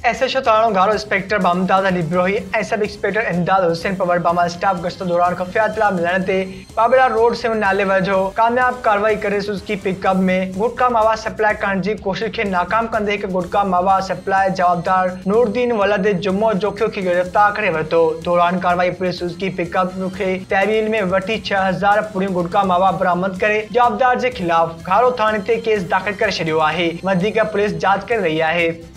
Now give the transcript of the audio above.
SHO ताराणो घारो inspector Mumtaz Ali Birohi ऐं सब इंस्पेक्टर इमदाद हुसैन पवर बामा स्टाफ गश्त दौरान खुफिया इत्तला मिलण ते बाबेड़ा रोड से नाले वेझो कामयाब कार्रवाई करे सुजुकी पिकअप में गुटखा मावा सप्लाई करण जी कोशिश के नाकाम कंदे हिक गुटखा मावा सप्लाई जवाबदार नूरदीन वलद जुम्मो जोखियो की गिरफ्तार करे वरितो। दौरान कार्रवाई पुलिस सुजुकी पिकअप खे तहवील में वठी 6000 पुड़ियों गुटखा मावा बरामद करे जवाबदार के खिलाफ घारो थाने ते केस दाखिल करे छडियो आहे। वधीक पुलिस जांच करे रही आहे।